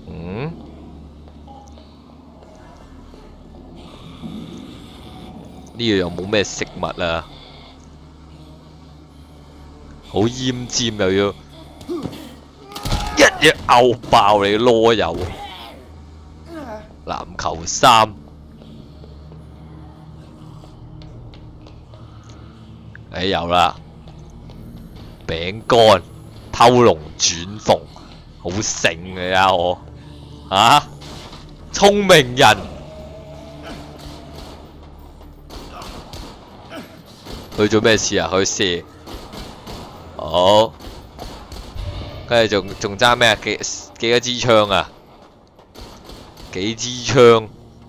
嗯？呢度又冇咩食物啊，好奄尖又要一嘢拗爆你囉柚。籃球衫，有啦，餅乾，偷龍轉鳳，好醒嘅呀我，聰明人。佢做咩事啊？佢射，好，跟住仲爭咩啊？幾多支槍啊？幾支槍？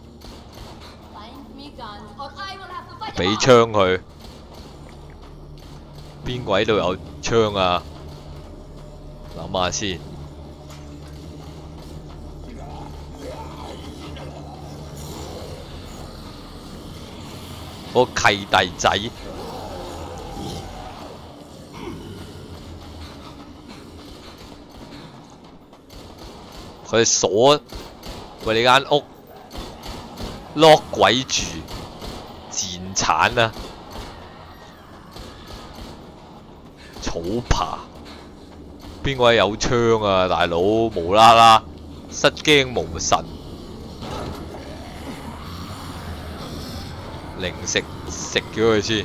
俾槍佢。邊鬼度有槍啊？諗下先。嗰個契弟仔。佢鎖喂你間屋 lock 鬼住，賤產啊！草爬，邊個有槍啊？大佬無啦啦失驚無神，零食食咗佢先。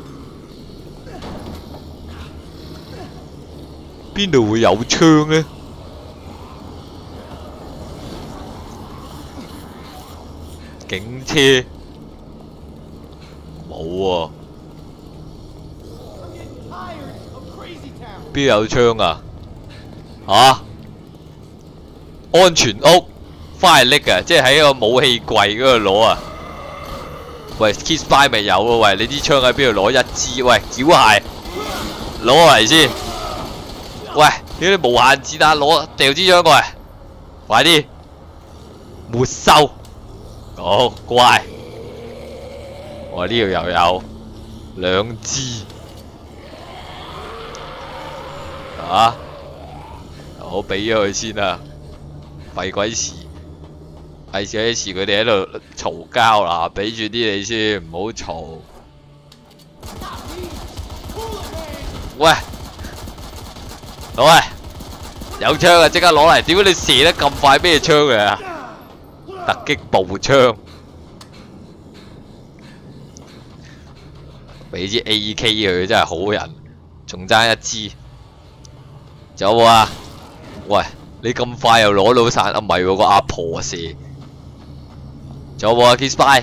邊度會有槍呢？警車冇喎，邊有槍啊？安全屋翻嚟拎啊，即係喺個武器櫃嗰度攞啊！喂 ，Kiss Buy 咪有啊？喂，你啲槍喺邊度攞一支？喂，繳械攞嚟先。喂，你啲無限子彈攞掉支槍過嚟，快啲沒收。好乖，我呢度又有2支，好俾咗佢先啦，廢鬼事，費事一時佢哋喺度嘈交啦，俾住啲你先，唔好嘈。喂，攞嚟，有槍啊！即刻攞嚟，點解你射得咁快？咩槍嚟啊？突擊步槍，俾支 AK 佢真係好人，仲爭1支，仲有冇啊？喂，你咁快又攞到散啊？唔係喎，個阿婆射，仲有冇啊 ？Kiss Buy，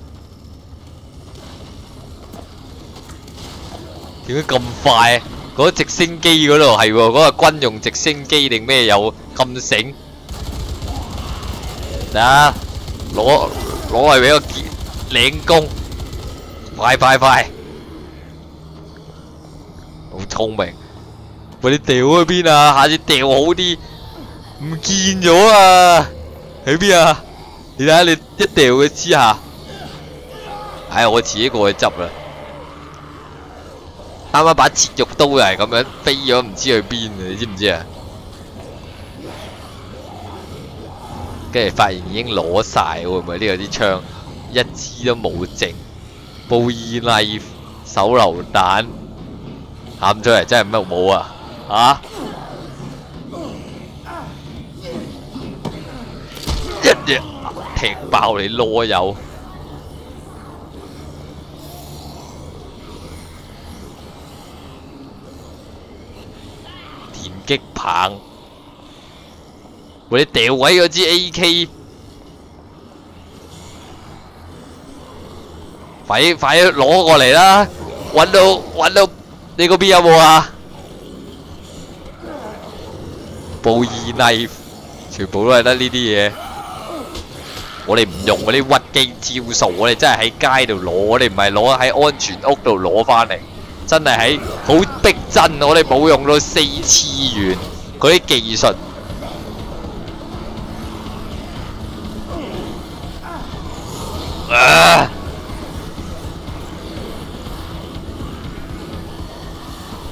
點解咁快？嗰直升機嗰度係喎，嗰個軍用直升機定咩有咁醒？得，攞嚟俾個領工，快！好聰明，喂你掉去邊啊？下次掉好啲，唔見咗啊！喺邊啊？你睇下你一掉佢之下，我自己過去執啦。啱啱把切肉刀又係咁樣飛咗，唔知去邊啊！你知唔知啊？跟住發現已經攞晒，會唔會呢度啲槍一支都冇剩？Bowie knife 手榴彈喊出嚟真係乜冇啊！一嘢踢爆你囉柚！電擊棒。喂，你掉位嗰支 AK， 快攞過嚟啦！搵到，你嗰邊有冇啊？Bowie knife， 全部都係得呢啲嘢。我哋唔用嗰啲屈機招數，我哋真係喺街度攞，我哋唔係攞喺安全屋度攞翻嚟，真係喺好逼真，我哋冇用到4次元嗰啲技術。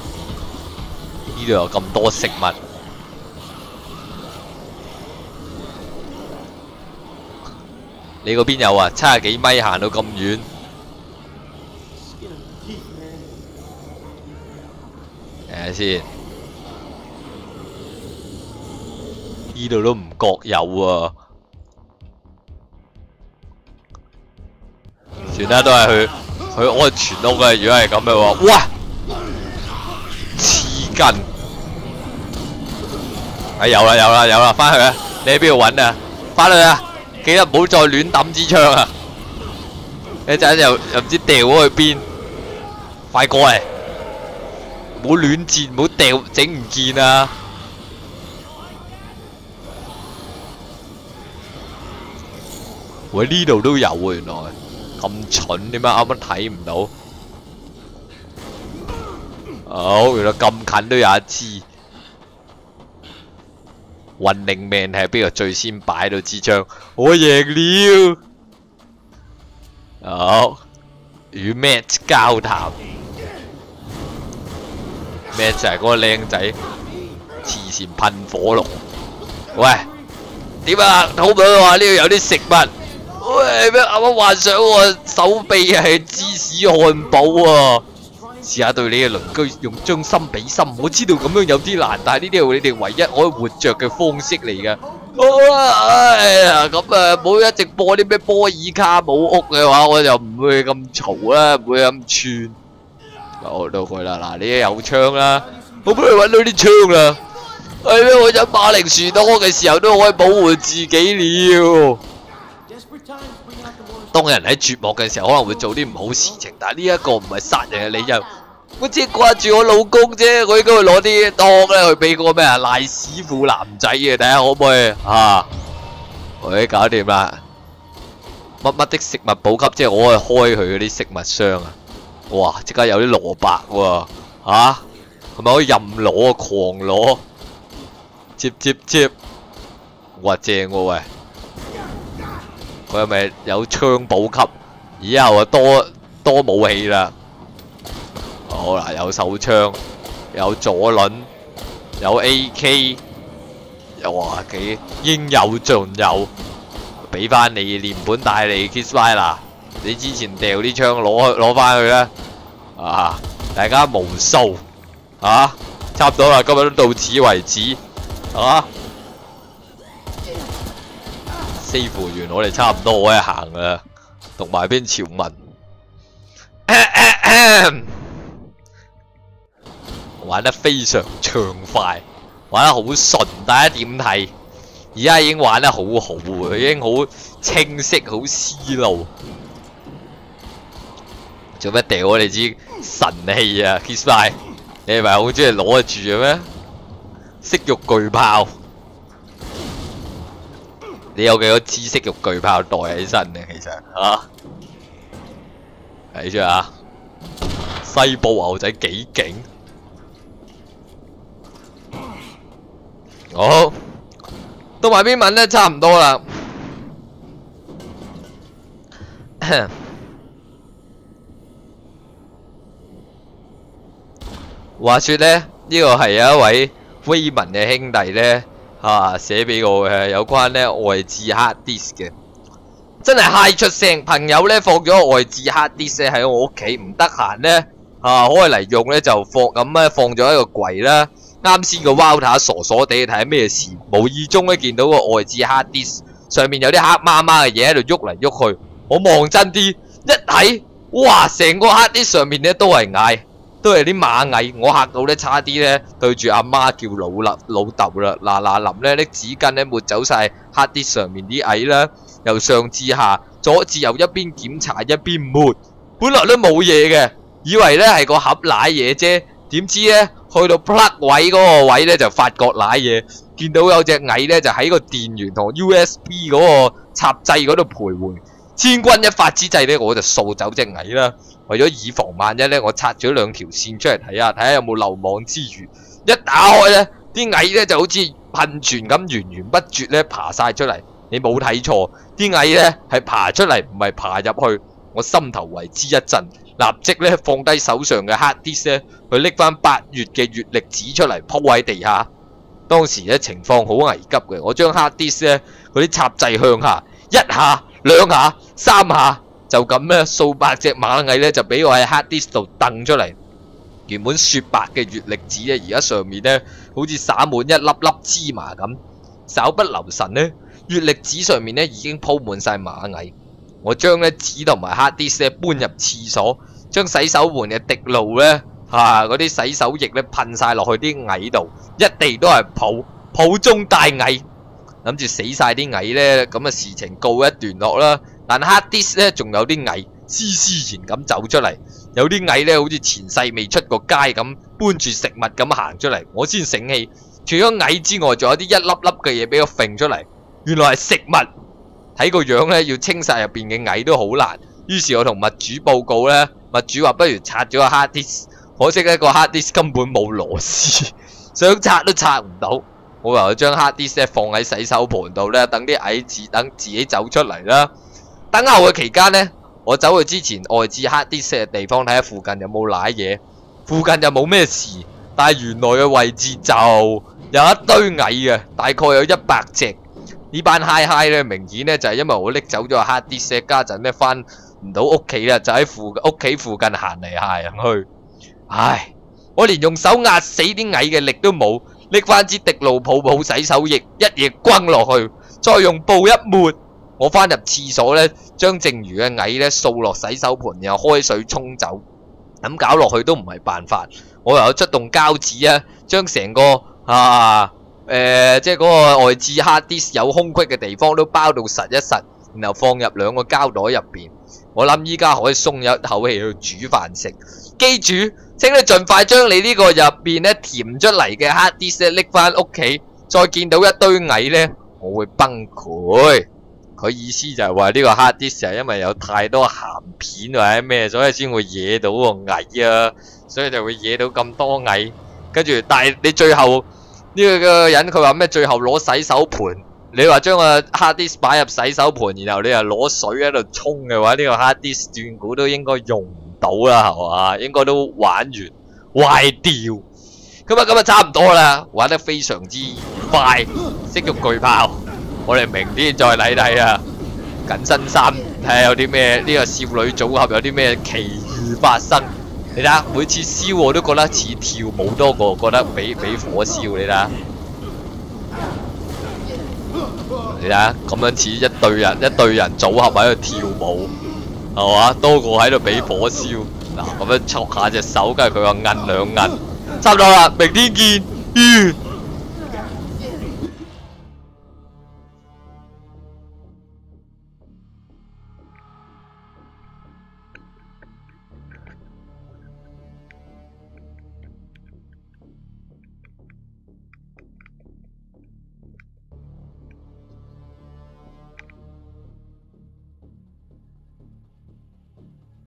呢度有咁多食物， 你嗰邊有啊？70幾米行到咁遠。睇下先，呢度都唔覺有啊。算啦，都係去安全屋嘅。如果係咁嘅話，哇！黐筋！有啦，翻去啊！你喺邊度揾啊？翻去啊！記得唔好再亂抌支槍啊！一陣又唔知掉咗去邊，快過嚟！唔好亂戰，唔好掉，整唔見啊！喂，呢度都有喎，原來咁蠢，點解啱啱睇唔到？好，原來咁近都有一支。Running Man係邊個最先擺到支槍？我贏了！好，與 Matt 交談。Matt 就係嗰個靚仔，慈善噴火龍。喂，點啊？好唔好啊？呢度有啲食物。喂，咩啱啱幻想我手臂係芝士漢堡啊！試下對你嘅鄰居用將心比心，我知道咁樣有啲難，但係呢啲係你哋唯一可以活着嘅方式嚟嘅。好啦，哎呀，咁啊，唔好一直播啲咩波爾卡姆屋嘅話，我就唔會咁嘈啦，唔會咁串。我到佢啦，嗱，你有槍啦，我幫你揾到啲槍啦。係咩？我飲馬鈴薯多嘅時候都可以保護自己了。當人喺絕望嘅時候，可能會做啲唔好事情，但係呢一個唔係殺人嘅理由。我只係掛住我老公啫，我應該會攞啲湯咧去俾個咩啊賴屎褲男仔嘅，睇下可唔可以啊？喂，搞掂啦！乜乜的食物補給，即係我可以開佢嗰啲食物箱啊！哇，即刻有啲蘿蔔喎，嚇係咪可以任攞啊？狂攞，接，哇正喎喂！佢係咪有槍補給？以後啊多武器啦。好啦，有手槍，有左輪，有 AK， 哇幾應有盡有。俾翻你連本帶利 Kissby 啦！你之前掉啲槍攞翻去啦。啊，大家無數啊，差唔多啦，今日都到此為止啊。似乎完，我哋差唔多可以行啦，讀埋篇潮文。玩得非常暢快，玩得好順，大家點睇？而家已經玩得好好喎，已經好清晰，好思路。做乜掉我哋支神器啊 ？Kissby， 你係咪好中意攞得住嘅咩？色欲巨炮。你有幾多知識肉巨炮袋起身嘅？其實嚇，睇住啊！西部牛仔幾勁！好，到埋篇文咧，差唔多啦。話説咧，呢個係有一位威文嘅兄弟咧。寫俾我嘅有關咧外置 hard disk 嘅，真係嗨出聲。朋友咧放咗個外置 hard disk 喺我屋企，唔得閒咧開嚟用咧就放咗喺個櫃啦。啱先個 router 傻傻地睇下咩事，無意中咧見到個外置 hard disk 上面有啲黑麻麻嘅嘢喺度喐嚟喐去。我望真啲一睇，哇！成個 hard disk 上面咧都係蟻。都係啲螞蟻，我嚇到咧，差啲咧對住阿媽叫老豆啦！嗱臨咧拎紙巾咧抹走晒黑啲上面啲蟻啦，由上至下，左至右一邊檢查一邊抹。本來都冇嘢嘅，以為咧係個盒瀨嘢啫，點知咧去到 plug 位嗰個位咧就發覺瀨嘢，見到有隻蟻咧就喺個電源同 USB 嗰個插掣嗰度徘徊。千鈞一髮之際咧，我就掃走隻蟻啦。為咗以防萬一咧，我拆咗2條線出嚟睇下有冇漏網之魚。一打開咧，啲蟻咧就好似噴泉咁源源不絕咧爬晒出嚟。你冇睇錯，啲蟻咧係爬出嚟，唔係爬入去。我心頭為之一震，立即咧放低手上嘅 hard disk 咧，去拎翻8月嘅月曆紙出嚟鋪喺地下。當時咧情況好危急嘅，我將 hard disk 咧嗰啲插掣向下一下 2下、3下就咁咧，數百隻螞蟻咧就俾我喺 hard disk 度掟出嚟。原本雪白嘅月曆紙咧，而家上面咧好似灑滿一粒粒芝麻咁。稍不留神咧，月曆紙上面咧已經鋪滿晒螞蟻。我將咧紙同埋 hard disk 咧搬入廁所，將洗手盆嘅滴露咧嗰啲洗手液咧噴晒落去啲蟻度，一地都係泡中帶蟻，諗住死晒啲蟻咧，咁啊事情告一段落啦。但 hard disk 咧仲有啲蟻斯斯然咁走出嚟，有啲蟻咧好似前世未出過街咁，搬住食物咁行出嚟，我先醒起，除咗蟻之外，仲有啲一粒粒嘅嘢俾我揈出嚟，原來係食物。睇個樣咧，要清晒入邊嘅蟻都好難。於是我同物主報告咧，物主話不如拆咗個 hard disk， 可惜咧個 hard disk 根本冇螺絲，想拆都拆唔到。我唯有將 hard disk 放喺洗手盆度咧，等啲蟻等自己走出嚟啦。等候嘅期間呢，我走去之前外置 hard disk 嘅地方睇下附近有冇瀨嘢，附近又冇咩事，但係原來嘅位置就有一堆蟻嘅，大概有100隻。呢班嗨嗨咧，明顯咧就係因為我拎走咗 hard disk， 家陣咧翻唔到屋企啦，就喺屋企附近行嚟行去。唉，我連用手壓死啲蟻嘅力都冇，拎翻支滴露泡泡洗手液，一嘢轟落去，再用布一抹。我翻入廁所咧，將剩餘嘅蟻咧掃落洗手盆，然後開水沖走。咁搞落去都唔係辦法，我唯有出動膠紙啊，將成個即係嗰個外置 hard disk 有空隙嘅地方都包到實一實，然後放入2個膠袋入邊。我諗依家可以鬆一口氣去煮飯食。機主，請你盡快將你呢個入邊咧填出嚟嘅 hard disk 拎翻屋企。再見到一堆蟻咧，我會崩潰。佢意思就係話呢個 hard disk 係因為有太多鹹片或者咩，所以先會惹到個蟻啊，所以就會惹到咁多蟻。跟住，但係你最後呢個人佢話咩？最後攞洗手盆，你話將個 hard disk 擺入洗手盆，然後你又攞水喺度沖嘅話，呢個 hard disk 斷估都應該用唔到啦，係嘛？應該都玩完壞掉。咁啊差唔多啦，玩得非常之愉快，識咗巨炮。我哋明天再嚟睇啊！緊身衫睇下有啲咩，呢個少女組合有啲咩奇遇發生。你睇下，每次燒我都覺得似跳舞多過覺得俾火燒。你睇下，你睇下咁樣似一隊人組合喺度跳舞，係嘛？多過喺度俾火燒。嗱，咁樣戳下隻手，跟住佢話摁2摁，差唔多啦，明天見。